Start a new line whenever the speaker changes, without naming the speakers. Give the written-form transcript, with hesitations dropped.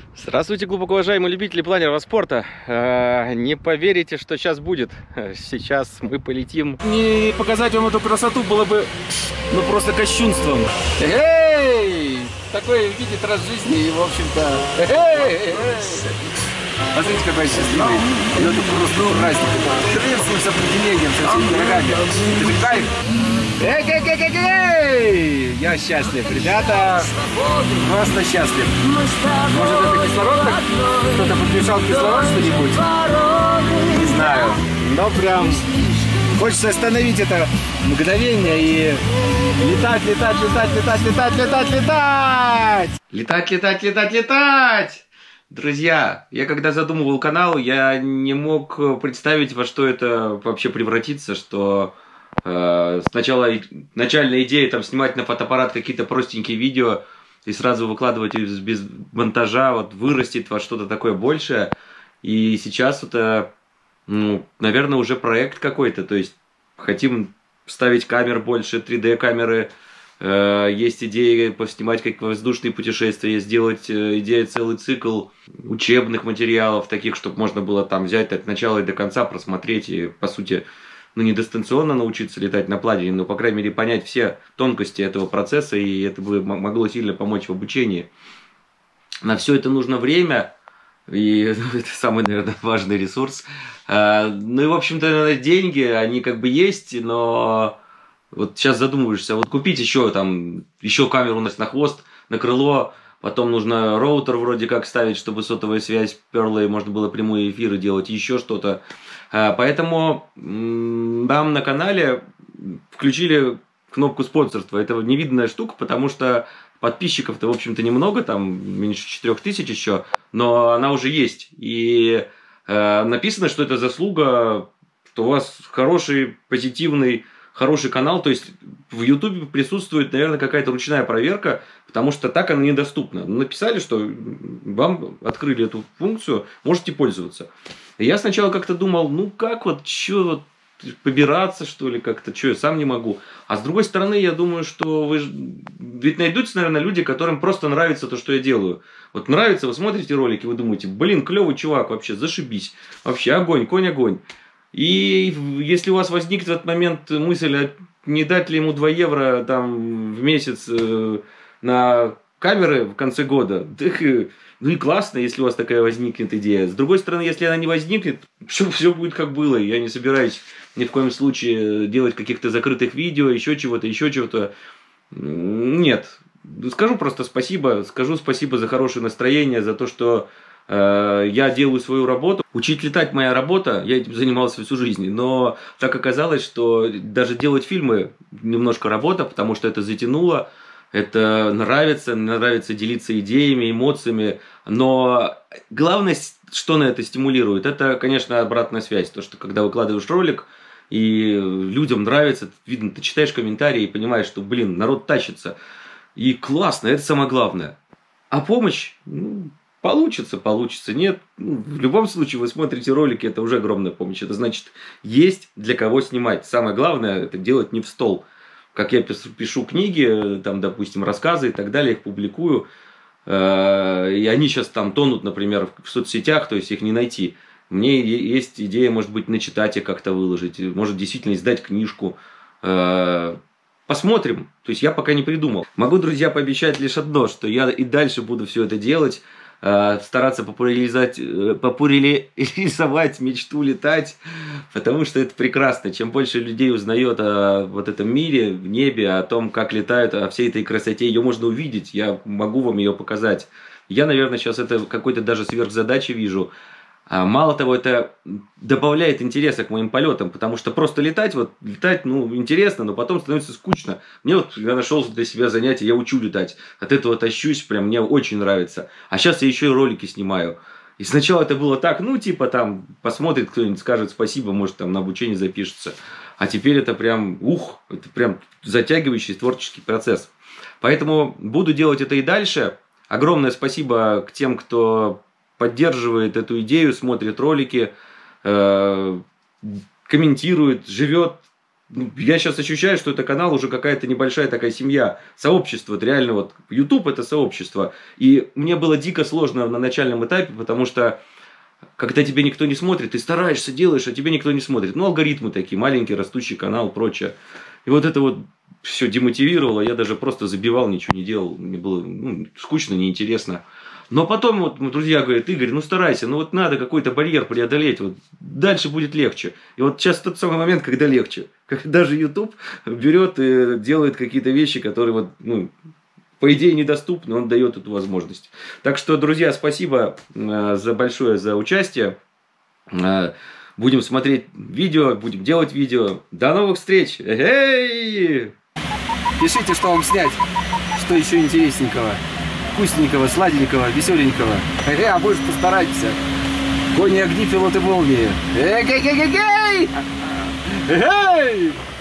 Здравствуйте, глубоко уважаемые любители планерного спорта. Не поверите, что сейчас будет. Сейчас мы полетим. Не показать вам эту красоту было бы, ну, просто кощунством. Эй! Такое видит раз в жизни и, в общем-то... Посмотрите, какой счастливый. Ну, это просто праздник. Приветствую с определением, со всеми дорогами. Это же кайф. Эй! Я счастлив, ребята. Просто счастлив. Может, это кислород? Кто-то подмешал кислород что-нибудь? Не знаю. Но прям хочется остановить это мгновение и летать, летать, летать, летать, летать, летать, летать! Летать, летать, летать, летать! Друзья, я когда задумывал канал, я не мог представить, во что это вообще превратится, что сначала начальная идея там снимать на фотоаппарат какие-то простенькие видео и сразу выкладывать без монтажа, вот вырастет во что-то такое большее. И сейчас это, ну, наверное, уже проект какой-то, то есть хотим ставить камер больше, 3D камеры. Есть идеи поснимать как воздушные путешествия, сделать идея целый цикл учебных материалов, таких, чтобы можно было там взять от начала и до конца, просмотреть и, по сути, ну, не дистанционно научиться летать на планере, но, по крайней мере, понять все тонкости этого процесса, и это бы могло сильно помочь в обучении. На все это нужно время, и это самый, наверное, важный ресурс. Ну и, в общем-то, деньги, они как бы есть, но... Вот сейчас задумываешься, вот купить еще камеру у нас на хвост, на крыло, потом нужно роутер вроде как ставить, чтобы сотовая связь перла и можно было прямые эфиры делать, еще что-то. Поэтому нам на канале включили кнопку спонсорства. Это невиданная штука, потому что подписчиков-то, в общем-то, немного, там меньше 4000 еще, но она уже есть. И написано, что это заслуга, что у вас хороший, позитивный, хороший канал, то есть в Ютубе присутствует, наверное, какая-то ручная проверка, потому что так она недоступна. Написали, что вам открыли эту функцию, можете пользоваться. И я сначала как-то думал, ну как вот, что вот, побираться, что ли, как-то, что я сам не могу. А с другой стороны, я думаю, что ведь найдутся, наверное, люди, которым просто нравится то, что я делаю. Вот нравится, вы смотрите ролики, вы думаете, блин, клевый чувак вообще, зашибись. Вообще, огонь, конь, огонь. И если у вас возникнет в этот момент мысль, а не дать ли ему 2 евро там, в месяц на камеры в конце года, так, ну и классно, если у вас такая возникнет идея. С другой стороны, если она не возникнет, все будет как было. Я не собираюсь ни в коем случае делать каких-то закрытых видео, еще чего-то. Нет. Скажу просто спасибо. Скажу спасибо за хорошее настроение, за то, что я делаю свою работу. Учить летать моя работа, я этим занимался всю жизнь, но так оказалось, что даже делать фильмы немножко работа, потому что это затянуло, это нравится делиться идеями, эмоциями, но главное, что на это стимулирует, это, конечно, обратная связь, то, что когда выкладываешь ролик, и людям нравится, видно, ты читаешь комментарии и понимаешь, что, блин, народ тащится, и классно, это самое главное. А помощь, ну, получится. Нет, в любом случае вы смотрите ролики, это уже огромная помощь. Это значит, есть для кого снимать. Самое главное, это делать не в стол. Как я пишу книги, там, допустим, рассказы и так далее, их публикую. И они сейчас там тонут, например, в соцсетях, то есть их не найти. Мне есть идея, может быть, начитать их как-то выложить. Может, действительно издать книжку. Посмотрим. То есть я пока не придумал. Могу, друзья, пообещать лишь одно, что я и дальше буду все это делать. Стараться популяризовать мечту летать, потому что это прекрасно. Чем больше людей узнает о вот этом мире, в небе, о том, как летают, о всей этой красоте, ее можно увидеть, я могу вам ее показать. Я, наверное, сейчас это какой-то даже сверхзадачи вижу. Мало того, это добавляет интереса к моим полетам, потому что просто летать, ну, интересно, но потом становится скучно. Мне вот, я нашел для себя занятие, я учу летать, от этого тащусь, прям мне очень нравится. А сейчас я еще и ролики снимаю. И сначала это было так, ну, типа там, посмотрит кто-нибудь, скажет спасибо, может там на обучение запишется. А теперь это прям, это прям затягивающий творческий процесс. Поэтому буду делать это и дальше. Огромное спасибо к тем, кто поддерживает эту идею, смотрит ролики, комментирует, живет
я сейчас ощущаю, что это канал уже какая-то небольшая такая семья, сообщество, вот реально вот YouTube это сообщество. И мне было дико сложно на начальном этапе, потому что когда тебе никто не смотрит, ты стараешься, делаешь, а тебе никто не смотрит. Ну, алгоритмы такие, маленький растущий канал, прочее. И вот это вот все демотивировало, я даже просто забивал, ничего не делал, мне было скучно, неинтересно. Но потом вот друзья говорят: Игорь, ну старайся, ну вот надо какой-то барьер преодолеть, вот дальше будет легче. И вот сейчас тот самый момент, когда легче. Когда даже YouTube берет и делает какие-то вещи, которые вот, по идее недоступны, он дает эту возможность. Так что, друзья, спасибо большое за участие. Будем смотреть видео, будем делать видео. До новых встреч! Эй!
Пишите, что вам снять, что еще интересненького, вкусненького, сладенького, веселенького. А больше постарайтесь. Кони, огни, пилоты, молнии. Эй!